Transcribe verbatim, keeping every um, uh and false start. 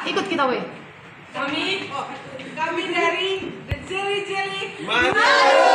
ikut kita weh. Kami, kami dari The Jelly Jelly. Mantap.